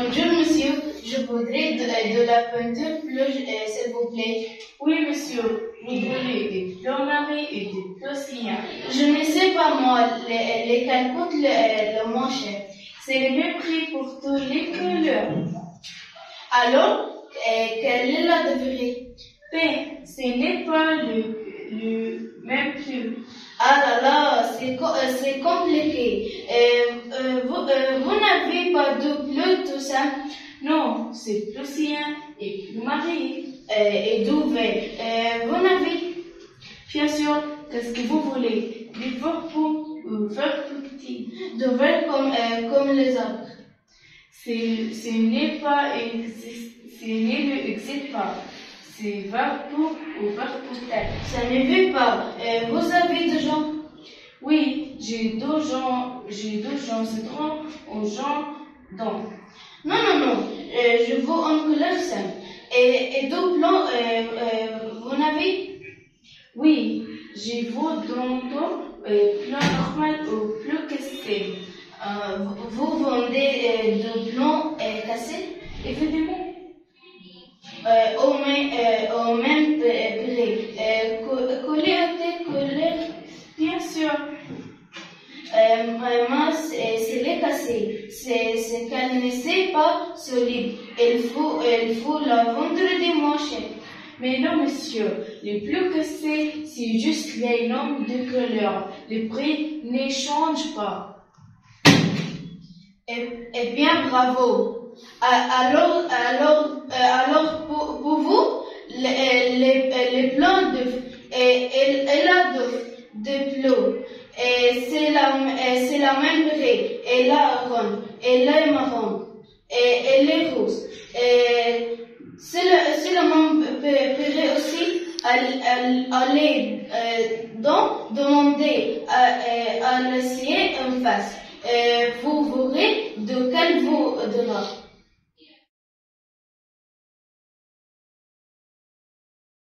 Bonjour monsieur, je voudrais de la peinture bleue, s'il vous plaît. Oui monsieur, vous voulez des plans marins et des plans siens. Je ne sais pas moi, lesquels coûtent le moins cher. C'est le même prix pour toutes les couleurs. Alors, quelle est la durée? Ben, ce n'est pas le même prix. Ah là là, c'est compliqué. Vous n'avez pas de bleu tout ça? Non, c'est plus sien et plus marin. Et d'où vous n'avez? Bien sûr, qu'est-ce que vous voulez? Des verres ou verres plus petits? De verre comme les autres. Ce n'est existe pas. C'est verre pour ou verre pour tête. Ça ne veut pas. Vous avez des gens? Oui, j'ai deux gens citron aux gens donc. Non. Je veux en couleur simple. Et deux plans, vous n'avez? Oui, j'ai vu dans plan normal ou plus cassé. Vous vendez deux plans cassés? Évidemment. Au même prix. Collé. Bien sûr. Moi, c'est les cassés. C'est qu'elle n'est pas solide. Il faut la vendre des moins cher. Mais non, monsieur, les plus cassés, c'est juste les noms de couleurs. Le prix ne change pas. Eh bien, bravo. Alors, pour vous, les plans elle a de plans. C'est la même prix. Elle a ronde, elle est marron, et elle est rose. C'est le même prix aussi. Allez donc demander à l'acier en face. Vous verrez de quel vous donnera.